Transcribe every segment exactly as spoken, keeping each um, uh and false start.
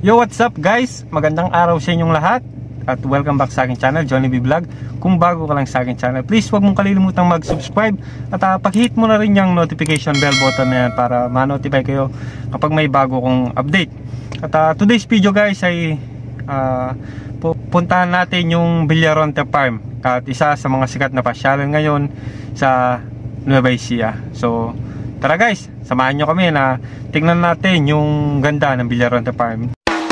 Yo, what's up guys? Magandang araw sa inyong lahat at welcome back sa aking channel, Johnny B Vlog. Kung bago ka lang sa aking channel, please huwag mong kalilimutang mag-subscribe at uh, pag-hit mo na rin yung notification bell button na yan para ma-notify kayo kapag may bago kong update. At uh, today's video guys ay uh, pupuntahan natin yung Villaronte Farm at isa sa mga sikat na pasyalan ngayon sa Nueva Ecija. So tara guys, samahan nyo kami na tingnan natin yung ganda ng Villaronte Farm.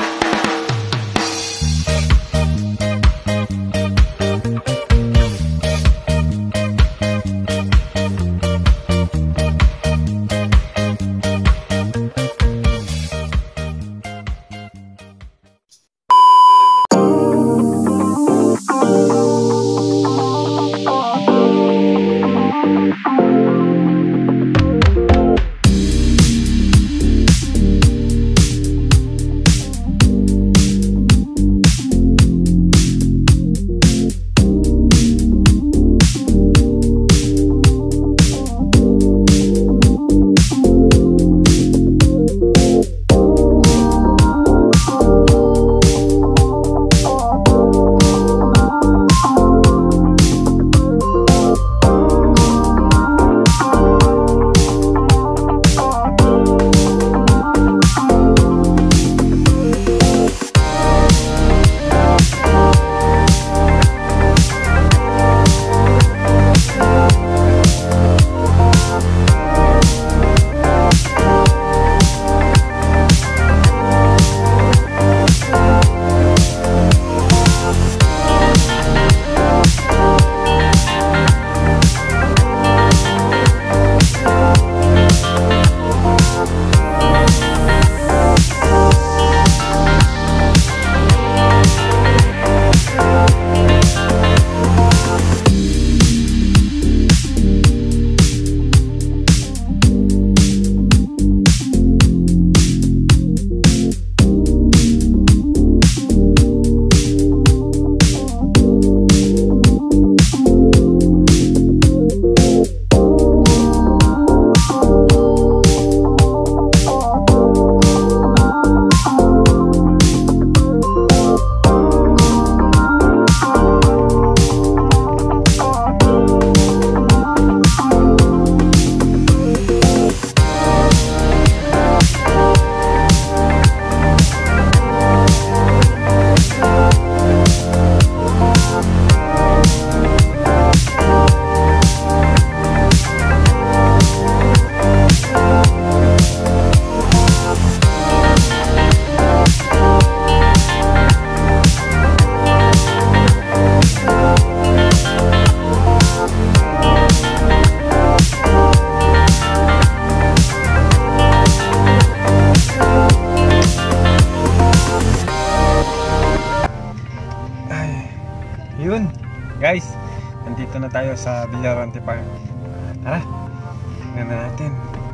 Yun guys, nandito na tayo sa Villaronte Farm. Tara, tingnan na natin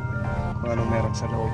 kung ano meron sa loob.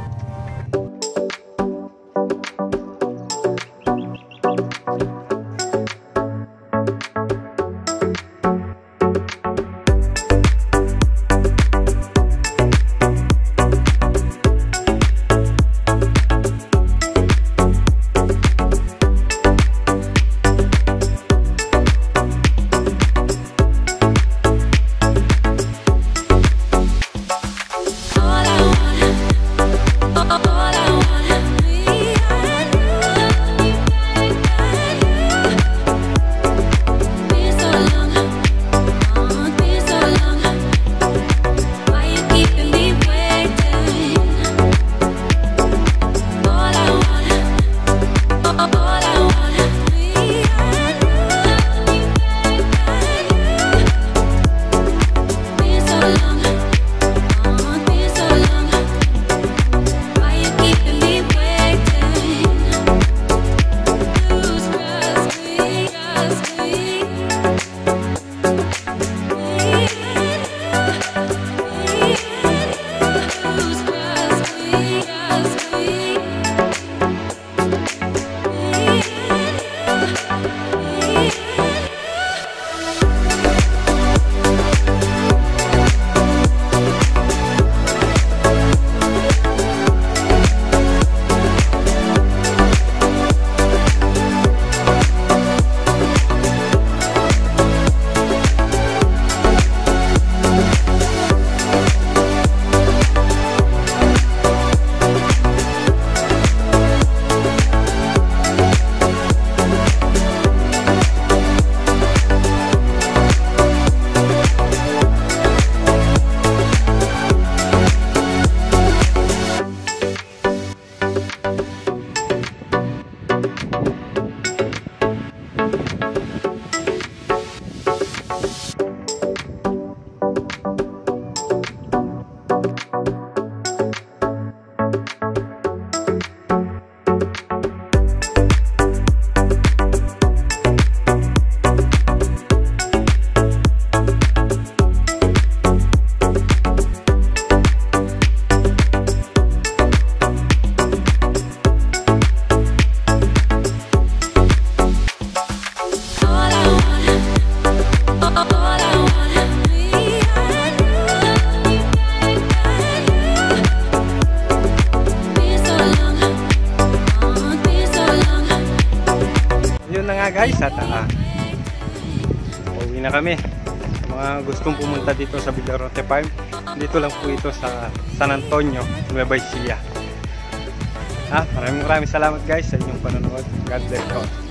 marami. Mga gustong pumunta dito sa Villaronte Farm, dito lang po ito sa San Antonio, Nueva Ecija. Ah, maraming maraming salamat guys sa inyong panonood. God bless you.